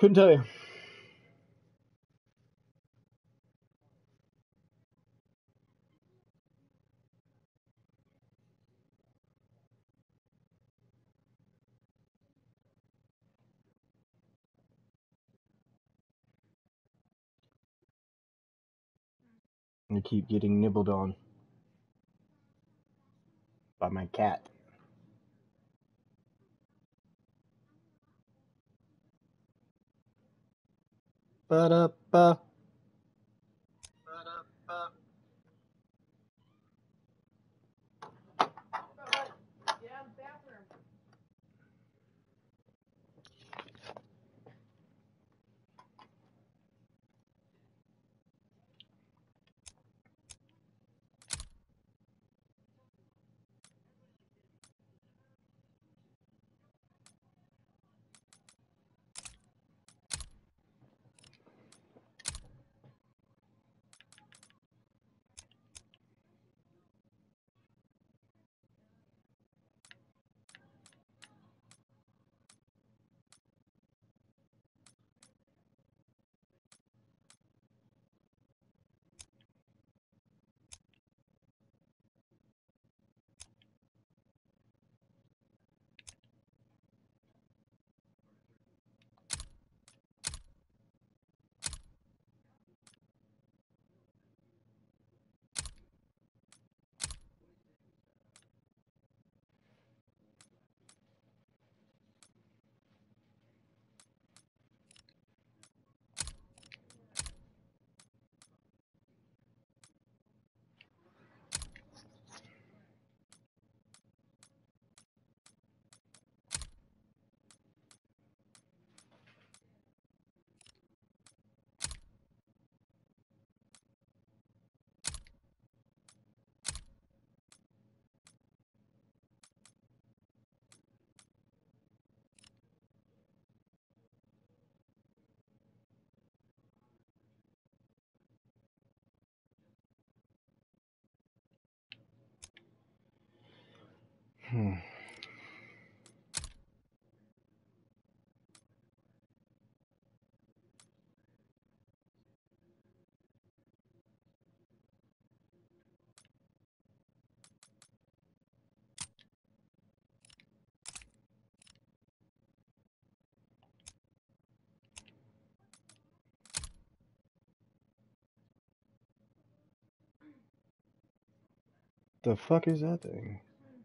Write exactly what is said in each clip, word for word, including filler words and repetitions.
Couldn't tell you. I keep getting nibbled on by my cat. Ba-da-ba. Ba-da-ba. Yeah, bathroom. Hmm. The fuck is that thing?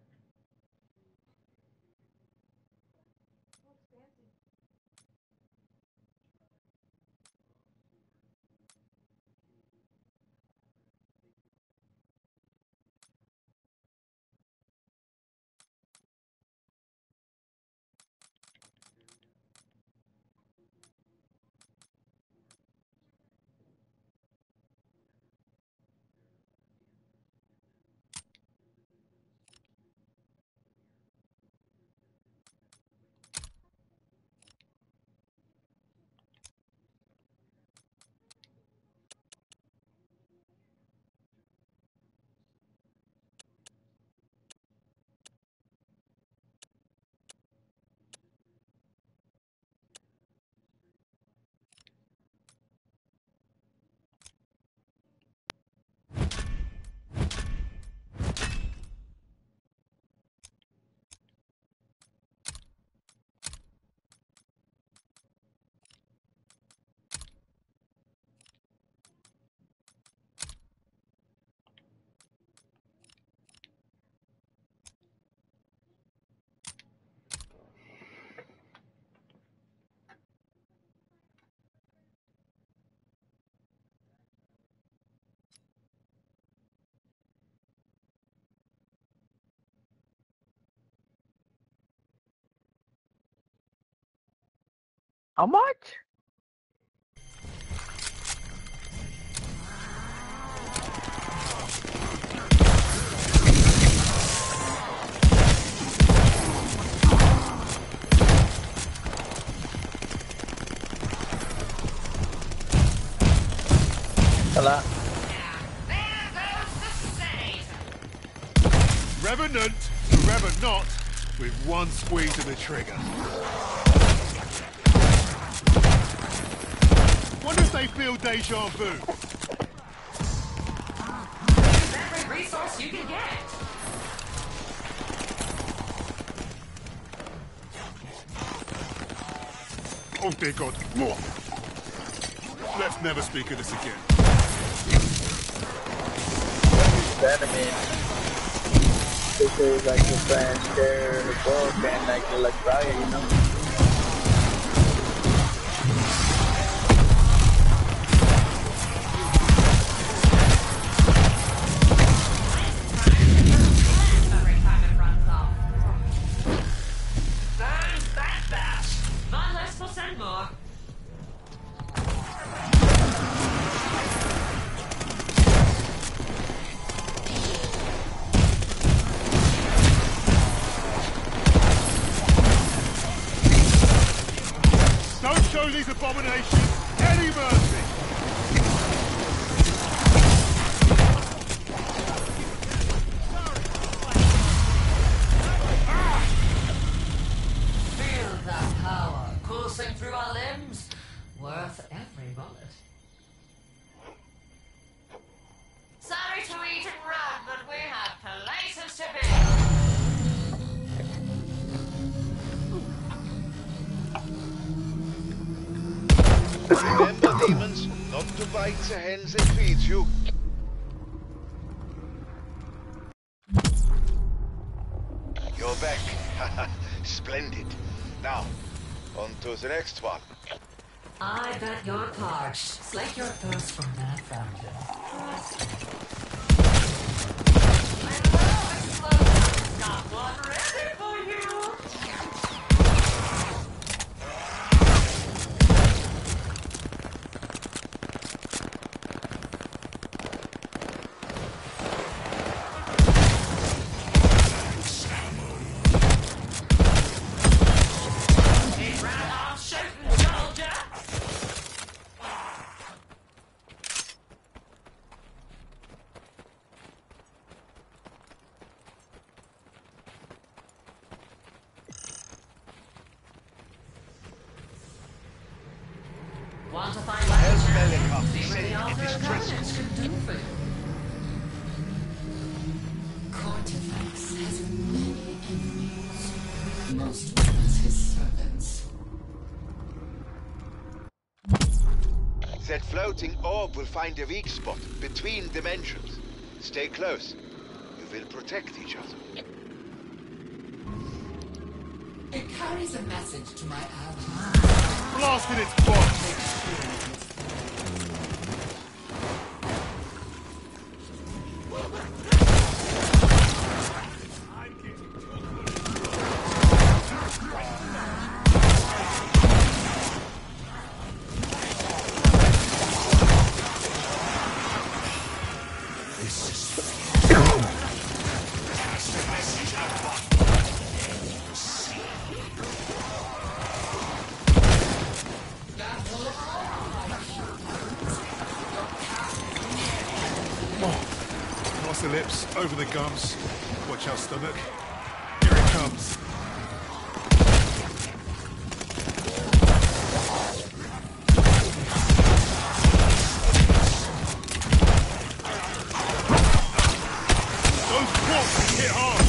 How much? Hello. Revenant, forever not, with one squeeze of the trigger. Wonder if they feel deja vu. Every resource you can get. Oh dear God. Let's never speak of this again. Enemy. This is like the friend, share the book, and like the like value, you know. Every time it runs off. There's that bash. One less percent more. Don't show these abominations any mercy. Feel that power coursing through our limbs. Worth every bullet. Sorry to eat and run, but we have places to be. Remember, demons, not to bite the hands that feed you. You're back. Splendid. Now, on to the next one. I bet you're parched. Slake your thirst from that fountain. I know explosions. Got one ready for you. Keep right on shooting, soldier. Want to find Help out Bellicop see what said the it Altar is of crystal. Covenants can do for you. Cortifex has many enemies. Most ones his servants. That floating orb will find a weak spot between dimensions. Stay close. You will protect each other. It carries a message to my ally. Blasting its box. Across the lips, over the gums. Watch our stomach. Here it comes. Those corpses hit hard.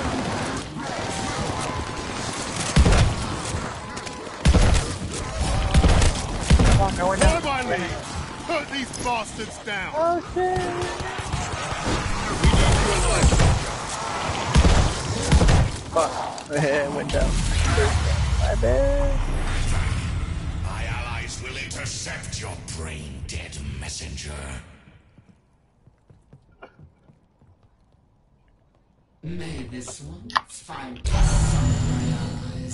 Going Follow down. my lead. Put these bastards down. Oh shit! Fuck. It went down. My bad. My allies will intercept your brain-dead messenger. May this one find some of my allies.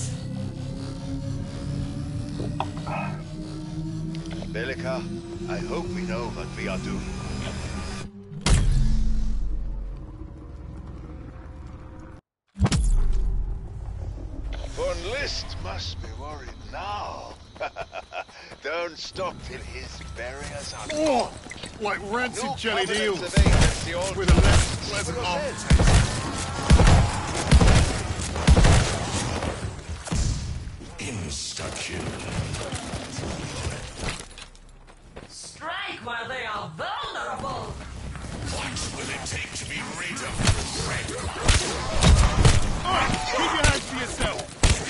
Bellica, I hope we know what we are doing. Von List must be worried now. Don't stop till his barriers are Oh, like rancid No jellied covenants eels of Aegis, the old with a less pleasant Well said. Insta-kill. Alright, keep your hands to yourself.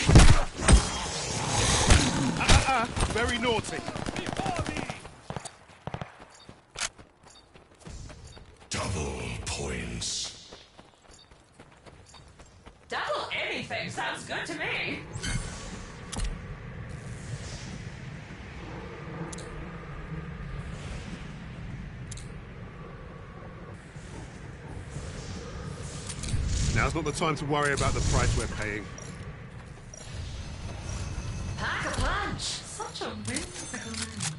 Uh-uh-uh, very naughty. Double points. Double anything sounds good to me. Now's not the time to worry about the price we're paying. Pack a punch. Such a whimsical man.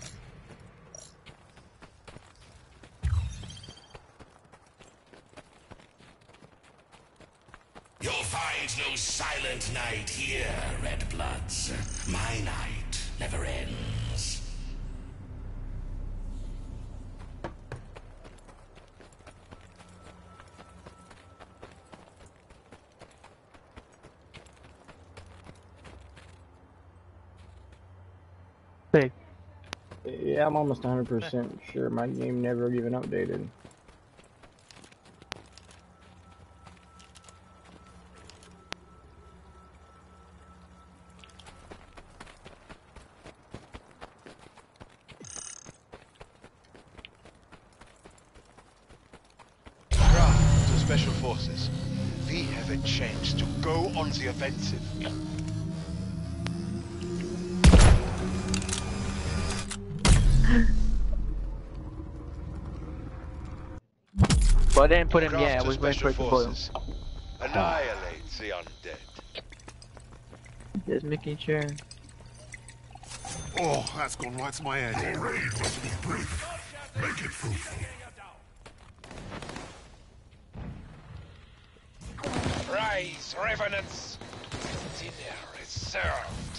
You'll find no silent night here, Red Bloods. My night never ends. Hey, Yeah, I'm almost one hundred percent sure my game never even updated. Graf to Special Forces. We have a chance to go on the offensive. but I didn't put him Graf yet. I to was waiting for Special it to boil. Forces. Annihilate the undead. Just making sure. Oh, that's gone right to my head. Your raid must be brief. Make it fruitful. Rise, revenants! Dinner is served.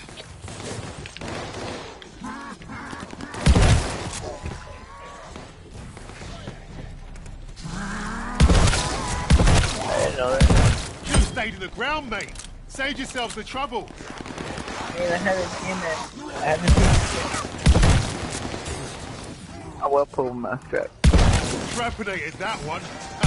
I didn't know that. You stayed in the ground, mate. Saved yourselves the trouble. I mean, I haven't seen that. I haven't seen it. I will pull my strap. Trepanated that one.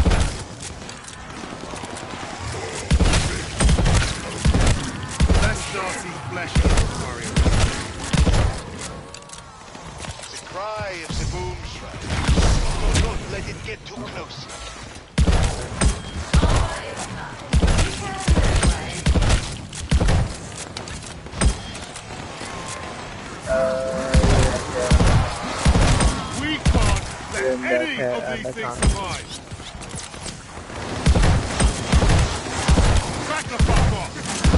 Less nasty flesh to worry about. The cry of the boomshrike. Do not let it get too close. We can't let Yeah, any yeah, of I- these I things can't. survive. Back the fuck off.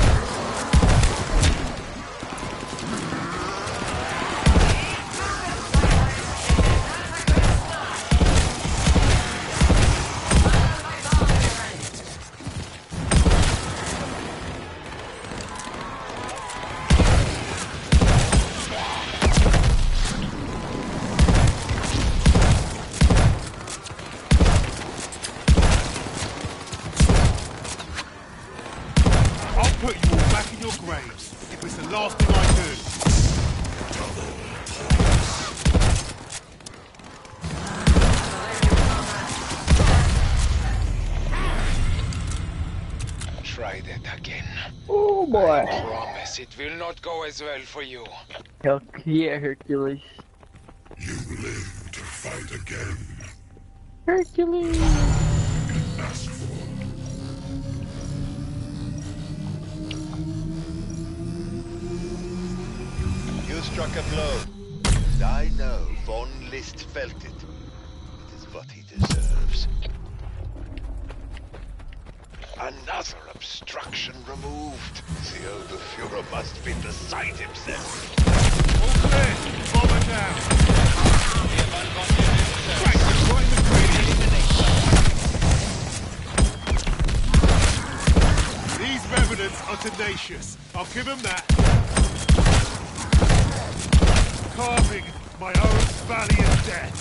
I'll put you all back in your graves if it's the last thing I do. Try that again. Oh boy. I promise it will not go as well for you. Hell yeah, Hercules. You live to fight again. Hercules. Ask for. You struck a blow. And I know Von List felt it. It is what he deserves. Another obstruction removed. The Oberfuhrer must be beside himself. All clear. Bomber down. Right, right in the green. These revenants are tenacious. I'll give them that. Carving my own valiant death.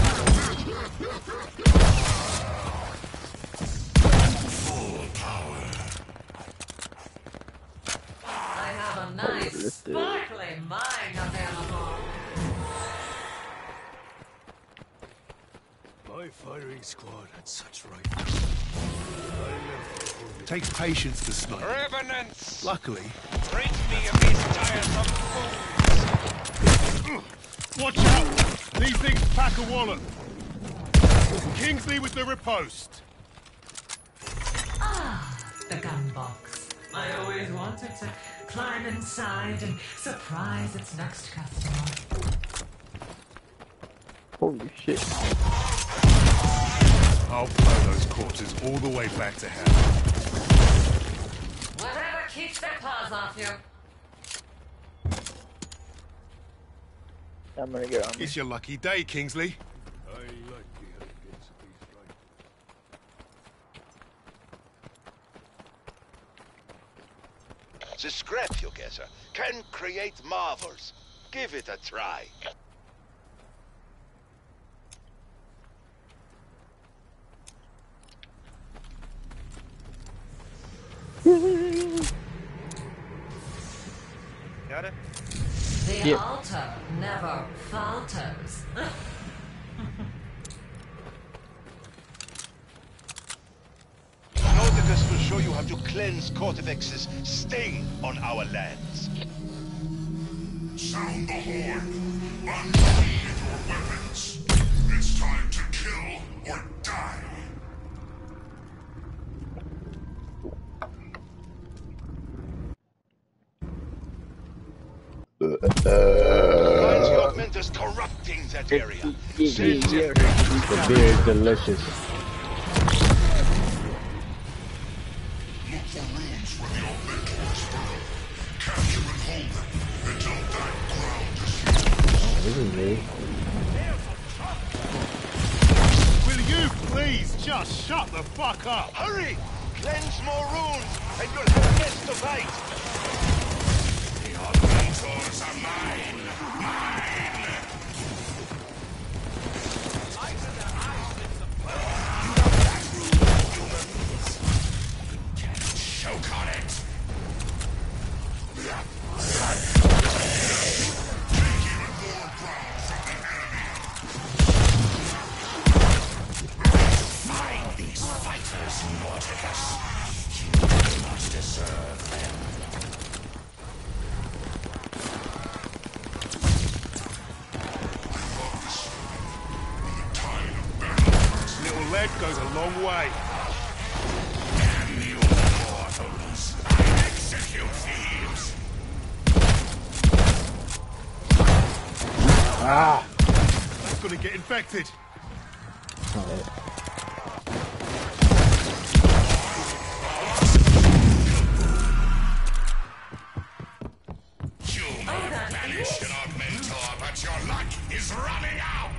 Full power. I have a nice, sparkling mind available. My firing squad had such right. Takes patience to snipe. Revenants! Luckily, Rid me of these tiresome fools! watch out! These things pack a wallop. Kingsley with the riposte. Ah, the gun box. I always wanted to climb inside and surprise its next customer. Holy shit. I'll blow those corpses all the way back to hell. Whatever keeps their paws off you. I'm gonna get on. It's your lucky day, Kingsley. The scrap you get can create marvels. Give it a try. Got it? The Yeah. altar never falters. Nauticus will show you how to cleanse Cortifex's stain on our lands. Sound the horn. Unsheathe your weapons. It's time to kill or die. Finds the augmenters corrupting that area. Send them. The beer is delicious. Look for rooms where the Augmentors burrow. Capture and hold them until that ground is healed. This is me. Will you please just shut the fuck up? Hurry! Cleanse more runes, and you'll have less to fight. The Augmentors are mine. Mine. Choke on it. Take even more ground from the enemy. Find these fighters, Nauticus. You do not deserve them. Little lead goes a long way. Damn you mortals. I execute thieves. Ah! That's gonna get infected. Alright. You may have banished an Augmentor, but your luck is running out!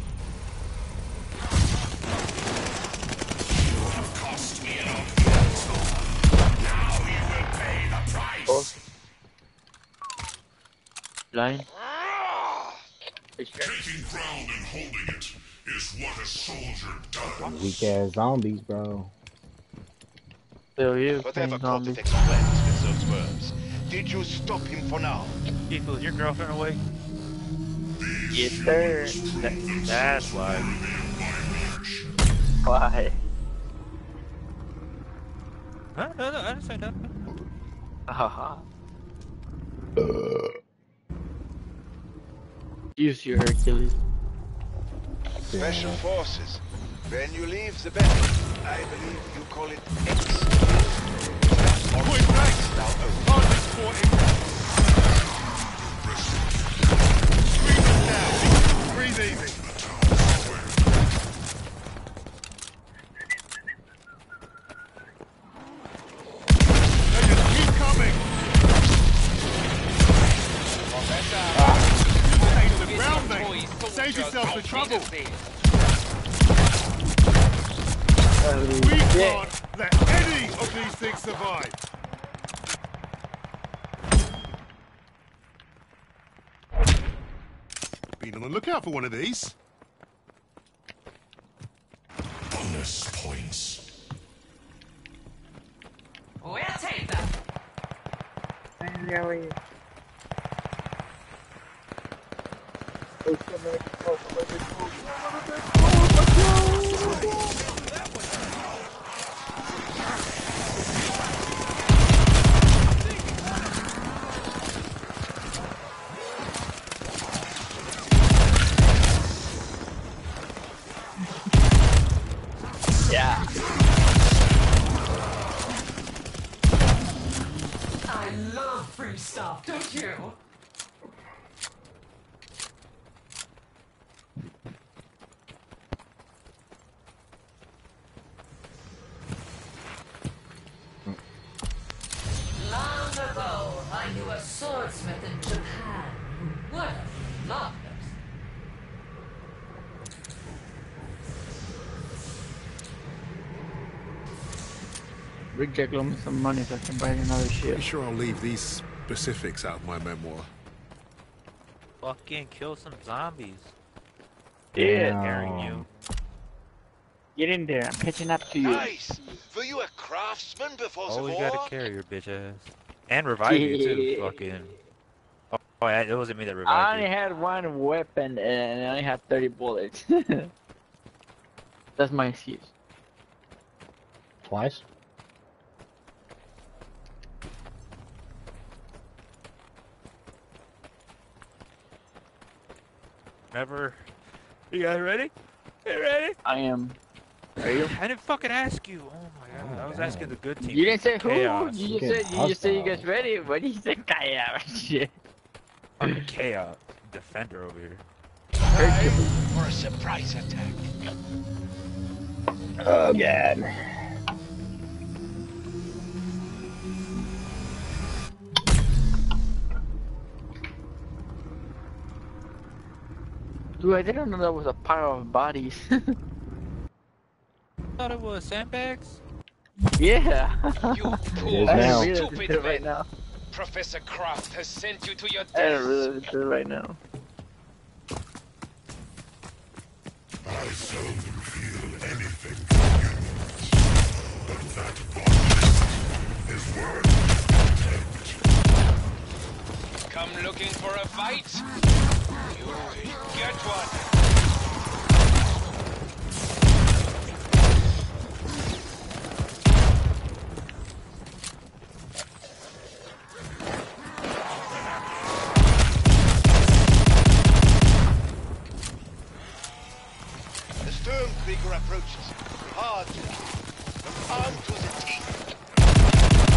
You have cost me an Augmentor. Now you will pay the price! Line. Taking ground and holding it is what a soldier does. Weak ass zombies, bro. Still you, Whatever playing zombie. Cortifex plans with those worms, did you stop him for now? Keith, is your girlfriend away? Yes, sir. That, that's why. Why? Huh? No, no, I didn't say nothing. Haha. Use your Hercules. Special forces. When you leave the battle, I believe you call it X. Point blank. Now open. Hardly fought him. Breathe it down. Breathe easy. They just keep coming. Stay to the ground, mate. Save yourself the trouble. We can't let any of these things survive. Been on the lookout for one of these. Bonus points. We'll take them. Really? love free stuff, don't you? Long ago, I knew a swordsmith in Japan who would have loved it. Big Jack loan me some money so I can buy another ship. Pretty sure I'll leave these specifics out of my memoir. Fucking kill some zombies. Yeah. Scaring you. Get in there, I'm catching up to you. Nice! Were you a craftsman before the Always war? gotta carry your bitch ass. And revive you too, Yeah. fucking. Oh, oh, yeah, it wasn't me that I revived only you. had one weapon and I only had thirty bullets. That's my excuse. Twice? Never. You guys ready? You ready? I am. Are you? I didn't fucking ask you. Oh my god, Oh, I was damn. asking the good team. You didn't say who? Chaos. You just Okay, said you just said you hostile. guys ready. What did you say? Kaya. Shit. Fucking chaos. Defender over here. Time for a surprise attack. Oh, God. Dude, I didn't know that was a pile of bodies. Thought it was sandbags. Yeah. You It poor, is now. I didn't realize stupid it right man. now. Professor Kraft has sent you to your I didn't death. realize it right now. I seldom feel anything from humans, but that bond is worth attempt. Come looking for a fight? You will get one. The Stormkrieger approaches. Hard to kill. From arm to the teeth.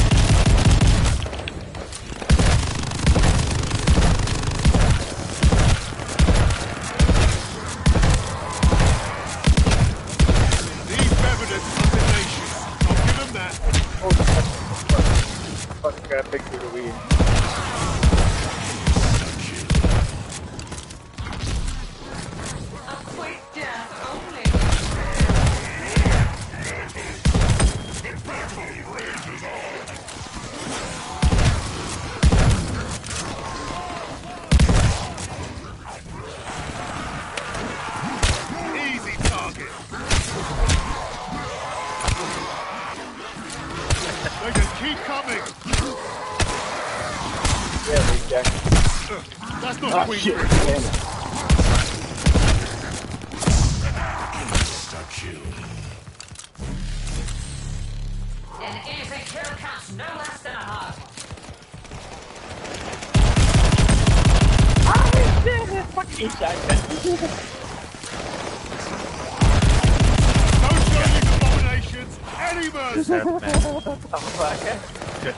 These revenants of the nation. I'll give them that. Fucking got a picture of the weed. A quick death only. Easy target. They just keep coming. Yeah, Big Jack. That's not Oh, Queen shit. Britain. Damn it. An easy kill counts no less than a hard one. Ah, shit! Fucking shotgun. No showing abominations. Any mercy. Deathmatch. Oh, fuck.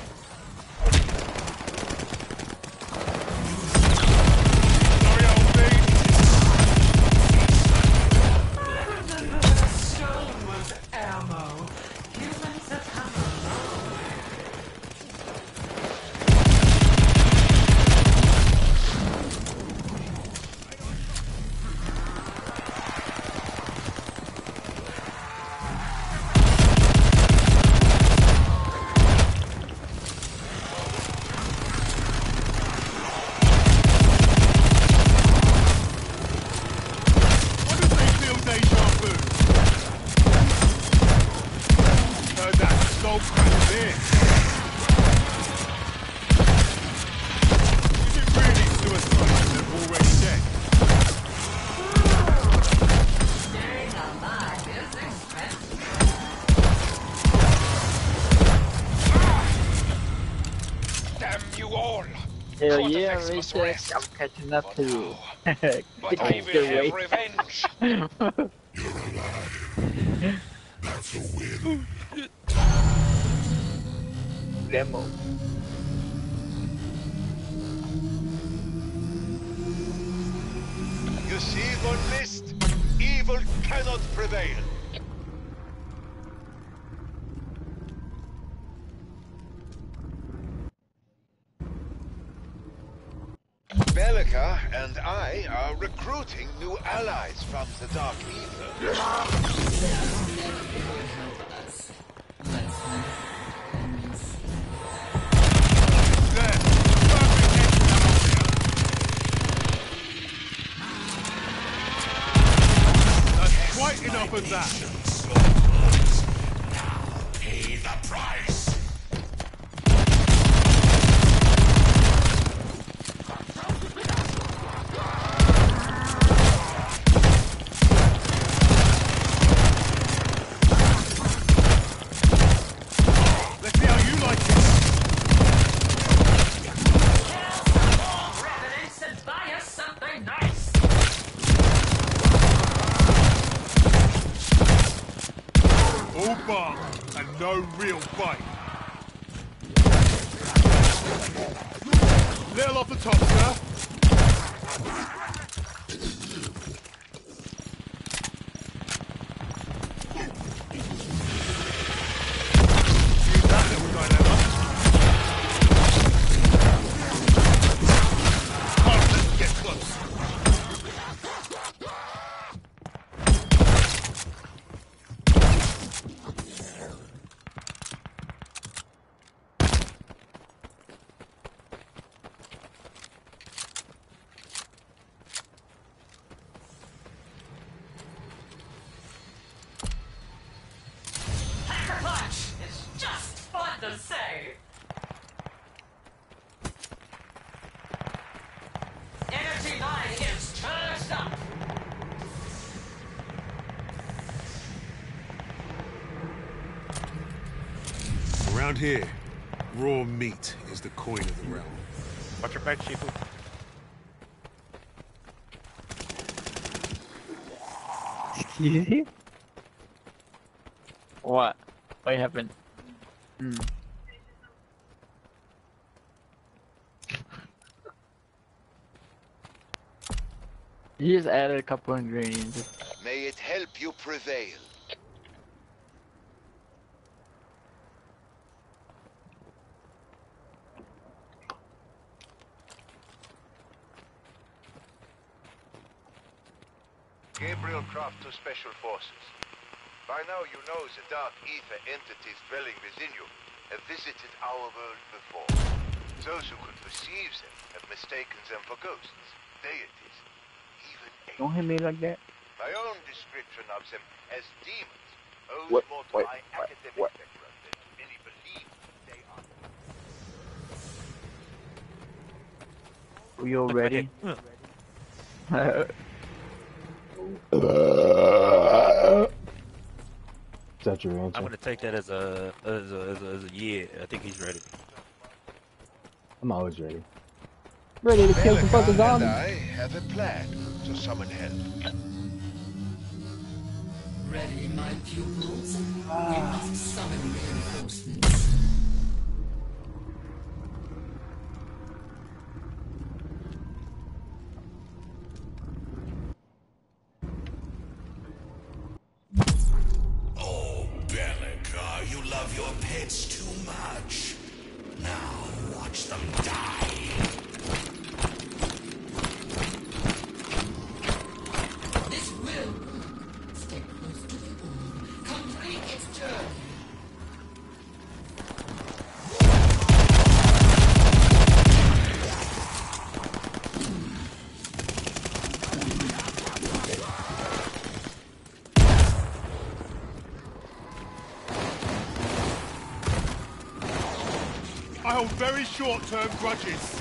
Sorry, old thing. The stone was ammo. Humans have come a long way. What if they feel deja vu? Heard that skull crack there. Is it really suicide if they're already dead? Staying alive is expensive. Damn you all. Hell Court yeah, effects must Richard. rest. I'm catching up to you. But we will have revenge. You're alive. That's a win. Demo. deceive on list, evil cannot prevail. Bellica and I are recruiting new allies from the Dark Ether. That's quite enough of that. Now pay the price. And no real bite. Little off the top, sir. Use that little dilemma. Oh, let's get close. Around here, raw meat is the coin of the realm. Watch your back, Shifu. Yeah. What? What happened? Hmm. You just added a couple ingredients. May it help you prevail. Gabriel Croft to Special Forces. By now you know the Dark Ether entities dwelling within you have visited our world before. Those who could perceive them have mistaken them for ghosts, deities, even angels. Don't hit me like that. My own description of them as demons owes What? more to Wait, my what? academic What? background than to really believe they are. We all ready? Is that your answer? I'm gonna take that as a as a as a, as a yeah. I think he's ready. I'm always ready. Ready to kill some fucking Bellica and zombies. I have a plan to summon help. Ready, my pupils? We must summon reinforcements. Oh, Bellica, you love your pets too much. Now watch them die. This will stay close to the orb. Complete its journey. I hold very short-term grudges.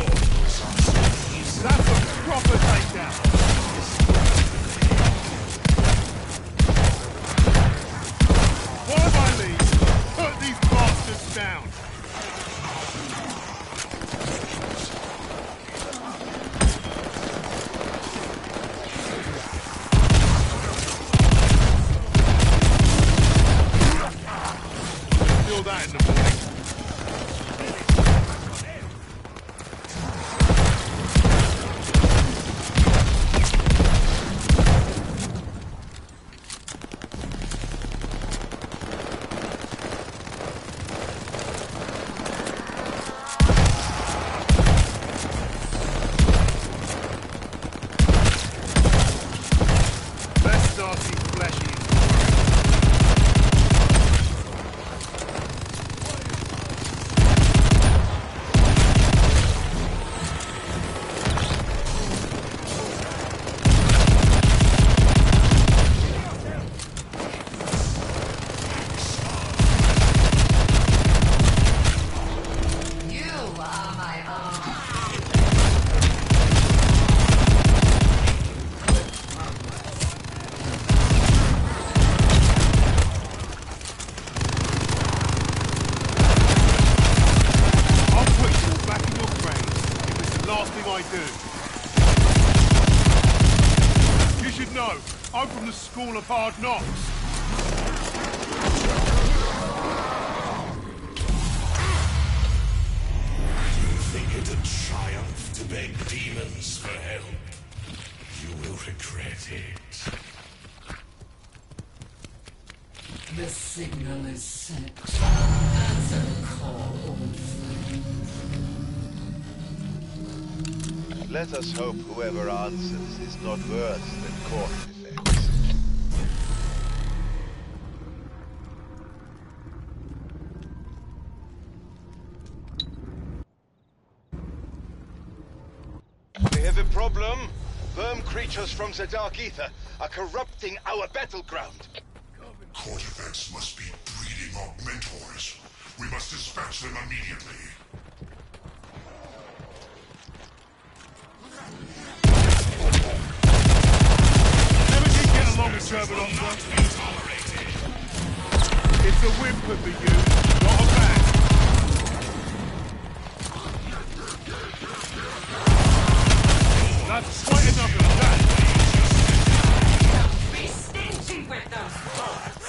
That's a proper takedown. last thing I do. You should know, I'm from the School of Hard Knocks. Think it a triumph to beg demons for help? You will regret it. The signal is set. Answer the call, old friend. Let us hope whoever answers is not worse than court defense. We have a problem. Worm creatures from the Dark Ether are corrupting our battleground. Court events must be breeding augmentors. We must dispatch them immediately. Never did get along with Turbulence. It's a whimper for you, not a bag. That's quite enough of that. Be stingy with those bullets.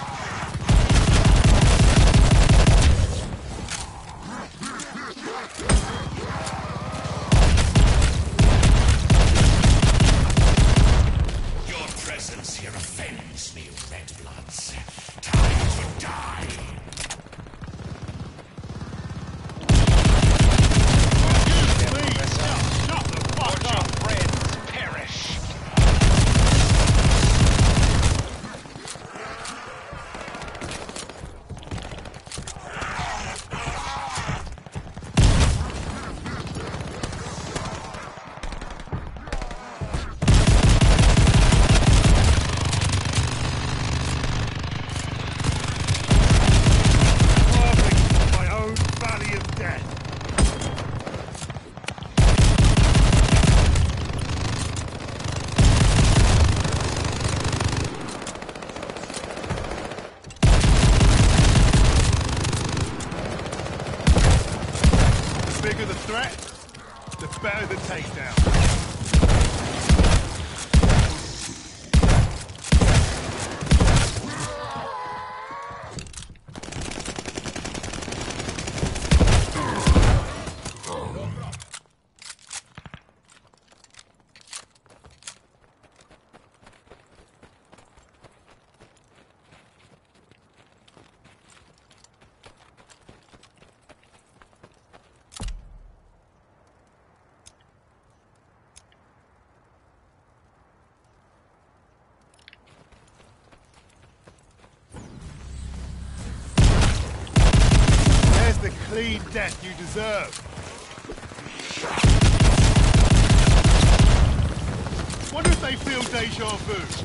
Your presence here offends me, Red Bloods. Time to die. Please, shut, shut the fuck up. Friends perish. Carving my own valley of death. The bigger the threat, the better the takedown. There's the clean death you deserve. Wonder if they feel deja vu.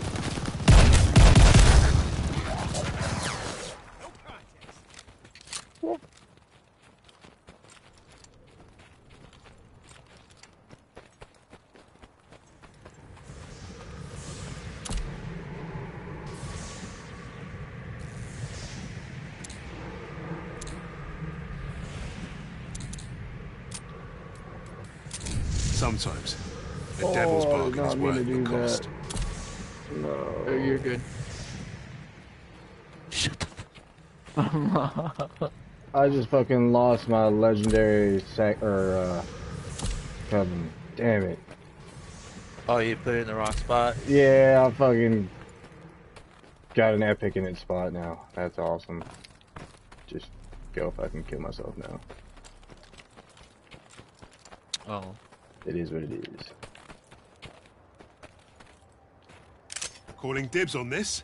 Sometimes, a devil's Oh, I bargain did not is mean worth to the do cost. that. No. Oh, you're good. I just fucking lost my legendary sec or uh coven. Damn it. Oh, you put it in the wrong spot? Yeah, I fucking got an epic in its spot now. That's awesome. Just go fucking kill myself now. Oh. It is what it is. Calling dibs on this.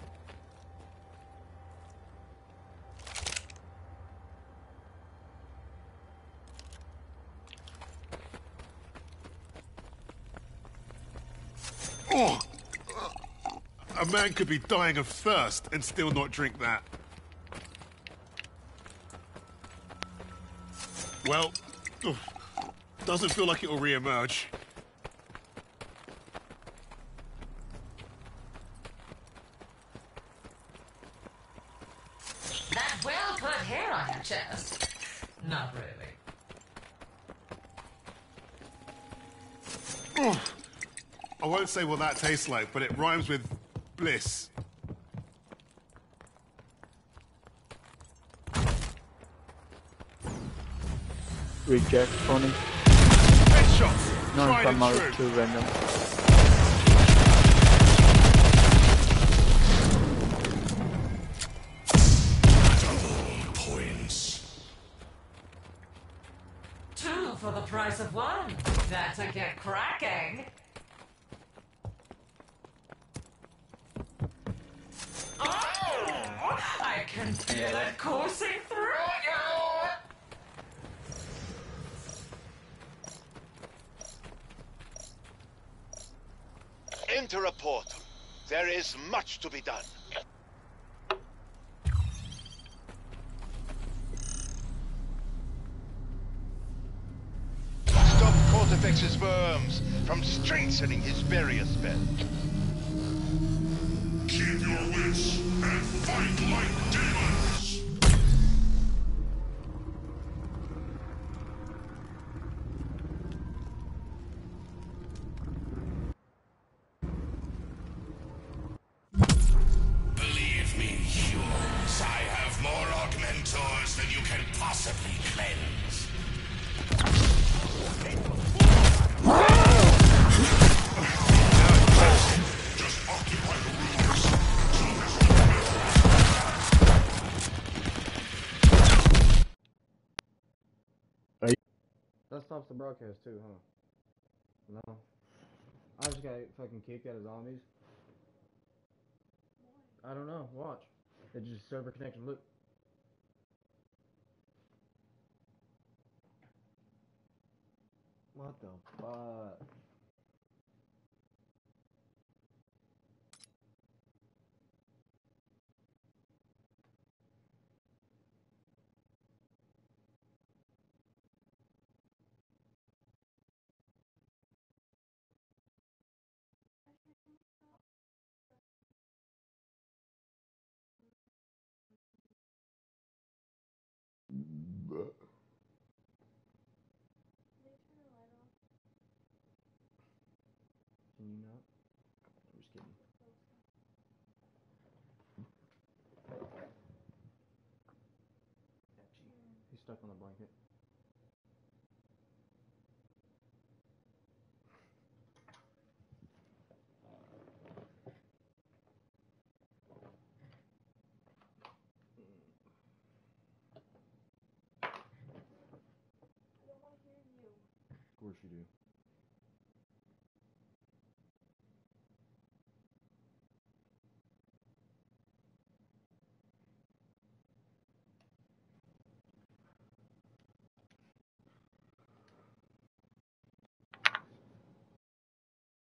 Oh! A man could be dying of thirst and still not drink that. Well, oof, doesn't feel like it'll re-emerge. That well-put hair on your chest. Not really. I won't say what that tastes like, but it rhymes with bliss. Reject funny. Headshots! Non Tried and from true. out to random. Double points. Two for the price of one. That'll get cracking. Oh, I can feel it coursing through you. Enter a portal. There is much to be done. Stop Cortifex's worms from strengthening his barrier spell. Keep your wits and fight like demons! Believe me, humans, I have more augmentors than you can possibly cleanse. Just occupy the rooms. That stops the broadcast too, huh? No. I just got fucking kicked out of zombies. I don't know. Watch. It just server connection. Look. What the fuck? Can you not? I'm just kidding. He's stuck on the blanket. Of course you do.